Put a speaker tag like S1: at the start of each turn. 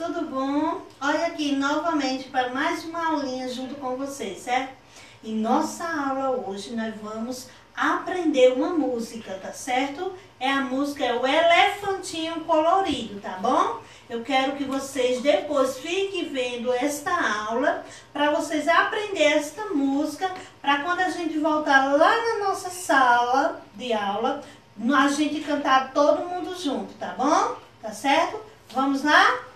S1: tudo bom? Olha aqui novamente para mais uma aulinha junto com vocês, certo? E nossa aula hoje nós vamos aprender uma música, tá certo? A música é o Elefantinho Colorido, tá bom? Eu quero que vocês depois fiquem vendo esta aula para vocês aprenderem esta música, para quando a gente voltar lá na nossa sala de aula, a gente cantar todo mundo junto, tá bom? Tá certo? Vamos lá?